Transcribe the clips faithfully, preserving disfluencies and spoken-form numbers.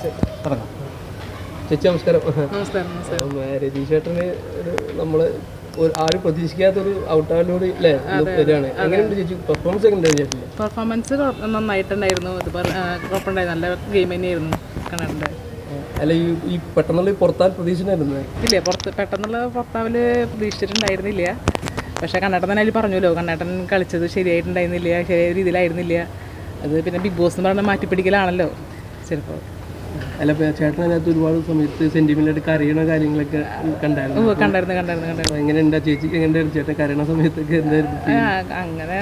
ചേച്ചി നമസ്കാരം. രതീഷ് ചേട്ടന് ഒരു നമ്മള് ആരും പ്രതീക്ഷിക്കാത്തൊരു ഔട്ടാലോട് അല്ലേ വരികയാണ്. എങ്ങനെയുണ്ട് ചേച്ചി പെർഫോമൻസ്? എങ്ങനെയുണ്ടായിരുന്നു? പെർഫോമൻസ് നന്നായിട്ടുണ്ടായിരുന്നു. ഇത് കുഴപ്പമുണ്ടായിരുന്നു. നല്ല ഗെയിം തന്നെയായിരുന്നു കണ്ണടൻ്റെ. അല്ല ഈ ഈ പെട്ടെന്നുള്ള പുറത്താൽ പ്രതീക്ഷിച്ചിട്ടുണ്ടായിരുന്നു? ഇല്ല, പുറത്ത് പെട്ടെന്നുള്ള പുറത്താവല് പ്രതീക്ഷിച്ചിട്ടുണ്ടായിരുന്നില്ല. പക്ഷേ കണ്ണേട്ടൻ തന്നെ അതിൽ പറഞ്ഞല്ലോ, കണ്ണേട്ടൻ കളിച്ചത് ശരിയായിട്ടുണ്ടായിരുന്നില്ല, ശരിയായ രീതിയിലായിരുന്നില്ല. അത് പിന്നെ ബിഗ് ബോസ് എന്ന് പറഞ്ഞാൽ മാറ്റിപ്പിടിക്കലാണല്ലോ ചിലപ്പോൾ. അല്ല ചേട്ടൻ അതിനകത്ത് ഒരുപാട് സമയത്ത് സെന്റിമെന്റായിട്ട് കരയണ കാര്യങ്ങളൊക്കെ കണ്ടായിരുന്നു. കണ്ടായിരുന്നു കണ്ടായിരുന്നു കണ്ടായിരുന്നു എങ്ങനെയുണ്ടാ ചേച്ചി? എങ്ങനെയുണ്ടായിരുന്നു ചേട്ടൻ കരയണ സമയത്തൊക്കെ? എന്തായിരുന്നു അങ്ങനെ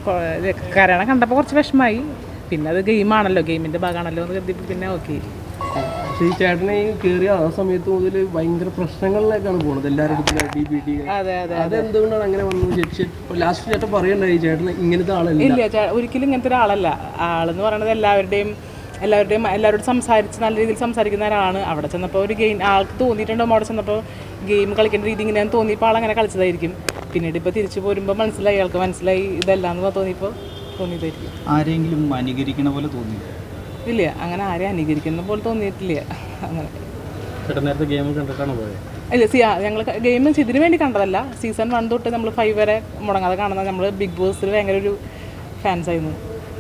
കരയണ കണ്ടപ്പോൾ കുറച്ച് വിഷമമായി. പിന്നെ അത് ഗെയിമാണല്ലോ, ഗെയിമിൻ്റെ ഭാഗമാണല്ലോ എന്ന് കരുതി പിന്നെ ഓക്കെ. പക്ഷേ ഈ ചേട്ടനെ കയറിയ ആ സമയത്ത് മുതൽ ഭയങ്കര പ്രശ്നങ്ങളിലേക്കാണ് പോകുന്നത് എല്ലാവരുടെ ഡി ബി ടി. അതെന്തുകൊണ്ടാണ് അങ്ങനെ വന്നത്? ലാസ്റ്റ് ചേട്ടൻ പറയണ്ടായി ചേട്ടൻ ഇങ്ങനത്തെ ആളല്ല. ഇല്ല, ഒരിക്കലും ഇങ്ങനത്തെ ഒരാളല്ല. ആളെന്ന് പറയുന്നത് എല്ലാവരുടെയും എല്ലാവരുടെയും എല്ലാവരോടും സംസാരിച്ച് നല്ല രീതിയിൽ സംസാരിക്കുന്ന ഒരാളാണ്. അവിടെ ചെന്നപ്പോൾ ഒരു ഗെയിം ആൾക്ക് തോന്നിയിട്ടുണ്ടാകും. അവിടെ ചെന്നപ്പോൾ ഗെയിം കളിക്കേണ്ട രീതി ഇങ്ങനെയാണെന്ന് തോന്നിയപ്പോൾ ആളങ്ങനെ കളിച്ചതായിരിക്കും. പിന്നീട് ഇപ്പോൾ തിരിച്ചു പോരുമ്പോൾ മനസ്സിലായി, ആൾക്ക് മനസ്സിലായി ഇതല്ലാന്ന് തോന്നിയപ്പോൾ തോന്നിയതായിരിക്കും. ആരെങ്കിലും അനുകരിക്കണ പോലെ തോന്നി? ഇല്ല, അങ്ങനെ ആരെയും അനുകരിക്കുന്ന പോലെ തോന്നിയിട്ടില്ല. അങ്ങനെ നേരത്തെ ഗെയിം കണ്ടിട്ടാണ് പോയത്? ഇല്ല, സി ഞങ്ങൾ ഗെയിം ഇതിന് വേണ്ടി കണ്ടതല്ല. സീസൺ വൺ തൊട്ട് നമ്മൾ ഫൈവ് വരെ മുടങ്ങാതെ കാണുന്നത്. നമ്മൾ ബിഗ് ബോസിൽ ഭയങ്കര ഒരു ഫാൻസായിരുന്നു.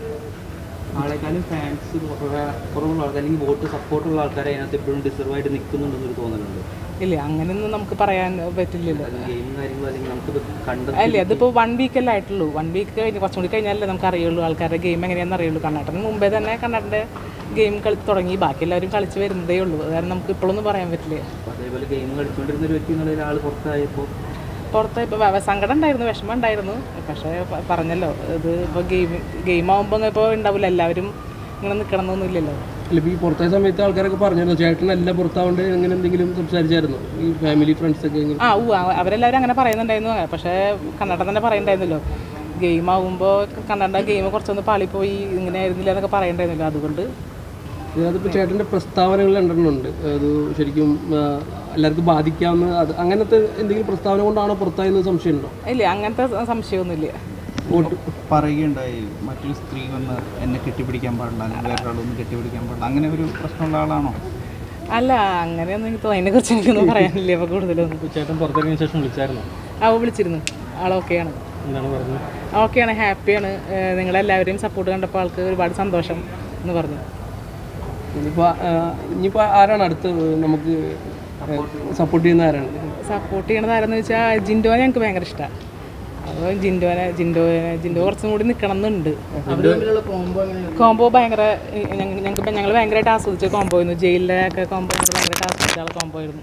ആളെക്കാളും ഫാൻസ് കുറവുള്ള ആൾക്കാർ അല്ലെങ്കിൽ വോട്ട് സപ്പോർട്ടുള്ള ആൾക്കാരെ അതിനകത്ത് എപ്പോഴും ഡിസർവ് ആയിട്ട് നിൽക്കുന്നുണ്ടെന്നൊരു തോന്നലുണ്ട്. ഇല്ല, അങ്ങനെയൊന്നും നമുക്ക് പറയാൻ പറ്റില്ലല്ലോ. ഗെയിം കാര്യങ്ങൾ അല്ലെങ്കിൽ നമുക്ക് കണ്ടത് അല്ലേ, അതിപ്പോൾ വൺ വീക്കല്ലേ ആയിട്ടുള്ളൂ. വൺ വീക്ക് കഴിഞ്ഞ് കുറച്ചും കൂടി കഴിഞ്ഞാലല്ലേ നമുക്ക് അറിയുള്ളൂ ആൾക്കാരുടെ ഗെയിം എങ്ങനെയാണെന്ന് അറിയുള്ളൂ. കണ്ണേട്ടന് മുമ്പേ തന്നെ കണ്ണേട്ടൻ്റെ ഗെയിം കളി തുടങ്ങി. ബാക്കി എല്ലാവരും കളിച്ച് വരുന്നതേ ഉള്ളൂ. കാരണം നമുക്ക് ഇപ്പോഴൊന്നും പറയാൻ പറ്റില്ല. അതേപോലെ ഗെയിം കളിച്ചുകൊണ്ടിരുന്ന ഒരു വ്യക്തി എന്നുള്ള ഒരാൾ പുറത്തായപ്പോൾ പുറത്ത് ഇപ്പോൾ സങ്കടം ഉണ്ടായിരുന്നു, വിഷമം ഉണ്ടായിരുന്നു. പക്ഷേ പറഞ്ഞല്ലോ, ഇത് ഇപ്പോൾ ഗെയിം ഗെയിം ആകുമ്പോൾ ഇപ്പോൾ ഉണ്ടാവില്ല, എല്ലാവരും ഇങ്ങനെ നിൽക്കണമെന്നൊന്നും ഇല്ലല്ലോ. അല്ല, ഈ പുറത്തെ സമയത്ത് ആൾക്കാരൊക്കെ പറഞ്ഞിരുന്നു ചേട്ടനല്ല പുറത്താവേണ്ടത്, അങ്ങനെ എന്തെങ്കിലും സംസാരിച്ചായിരുന്നു ഈ ഫാമിലി ഫ്രണ്ട്സൊക്കെ? ആ ഊ അവരെല്ലാവരും അങ്ങനെ പറയുന്നുണ്ടായിരുന്നു. പക്ഷേ കണ്ണേട്ടൻ തന്നെ പറയുന്നുണ്ടായിരുന്നല്ലോ, ഗെയിം ആകുമ്പോൾ കണ്ണേട്ടൻ്റെ ഗെയിം കുറച്ചൊന്ന് പാളിപ്പോയി, ഇങ്ങനെ ആയിരുന്നില്ല എന്നൊക്കെ പറയുന്നുണ്ടായിരുന്നല്ലോ. അതുകൊണ്ട് അതിപ്പോൾ ചേട്ടൻ്റെ പ്രസ്താവനകൾ രണ്ടെണ്ണമുണ്ട്. അത് ശരിക്കും എല്ലാവർക്കും ബാധിക്കാവുന്ന അത് അങ്ങനത്തെ എന്തെങ്കിലും പ്രസ്താവന കൊണ്ടാണോ പുറത്തായെന്ന് സംശയമുണ്ടോ? ഇല്ല, അങ്ങനത്തെ സംശയമൊന്നുമില്ല. പറയുകയുണ്ടായി മറ്റൊരു സ്ത്രീ വന്ന് എന്നെ കെട്ടിപ്പിടിക്കാൻ പാടില്ല, അല്ലെങ്കിൽ വേറൊരാളൊന്നും കെട്ടിപ്പിടിക്കാൻ പാടില്ല, അങ്ങനെ ഒരു പ്രശ്നമുള്ള ആളാണോ? അല്ല, അങ്ങനെയൊന്നും എനിക്ക് അതിനെ കുറിച്ച് എനിക്കൊന്നും പറയാനില്ല. അപ്പോൾ കൂടുതലൊന്നും. ചേട്ടൻ പുറത്തിറങ്ങിയ ശേഷം വിളിച്ചായിരുന്നു? ആ വിളിച്ചിരുന്നു. ആൾ ഓക്കെയാണ്. എന്താണ് പറഞ്ഞത്? ഓക്കെയാണ്, ഹാപ്പിയാണ്. നിങ്ങളെല്ലാവരെയും സപ്പോർട്ട് കണ്ടപ്പോൾ ആൾക്ക് ഒരുപാട് സന്തോഷം എന്ന് പറഞ്ഞു. ഇനിയിപ്പോൾ ഇനിയിപ്പോൾ ആരാണ് അടുത്ത് നമുക്ക് സപ്പോർട്ട് ചെയ്യുന്ന? ആരാണ് സപ്പോർട്ട് ചെയ്യുന്നത്? ആരെന്ന് വെച്ചാൽ ജിൻഡോനെ ഞങ്ങൾക്ക് ഭയങ്കര ഇഷ്ടമാണ്. അപ്പോൾ ജിൻഡോനെ ജിൻഡോനെ ജിൻഡോ കുറച്ചും കൂടി നിൽക്കണം എന്നുണ്ട്. കോംബോ ഭയങ്കര ഞങ്ങൾക്ക് ഞങ്ങൾ ഭയങ്കരമായിട്ട് ആസ്വദിച്ച കോംബോ ആയിരുന്നു. ജയിലിലൊക്കെ കോംബോ ഞങ്ങൾ ഭയങ്കരമായിട്ട് ആസ്വദിച്ച ആൾ കോംബോ ആയിരുന്നു.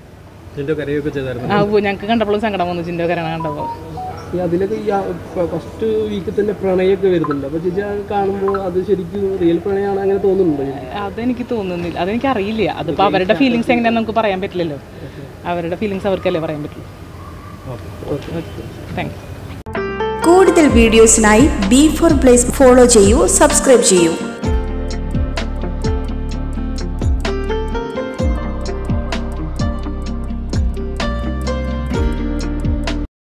ആ ഓ ഞങ്ങൾക്ക് കണ്ടപ്പോഴും സങ്കടം വന്നു ജിൻഡോ കരയണ കണ്ടപ്പോൾ. അതിലൊക്കെ ഈ ഫസ്റ്റ് വീക്കിൽ തന്നെ പ്രണയമൊക്കെ വരുന്നുണ്ട്. അപ്പോൾ ചേച്ചി കാണുമ്പോൾ അത് ശരിക്കും റിയൽ പ്രണയമാണ് അങ്ങനെ തോന്നുന്നുണ്ടോ? അതെനിക്ക് തോന്നുന്നില്ല, അതെനിക്ക് അറിയില്ല. അതിപ്പോൾ അവരുടെ ഫീലിങ്സ് എങ്ങനെയാണെന്ന് നമുക്ക് പറയാൻ പറ്റില്ലല്ലോ. അവരുടെ ഫീലിങ്സ് അവർക്കല്ലേ പറയാൻ പറ്റുള്ളൂ. Thank you. കൂടുതൽ വീഡിയോസിനായി ബി ഫോർ പ്ലേസ് ഫോളോ ചെയ്യൂ, സബ്സ്ക്രൈബ് ചെയ്യൂ.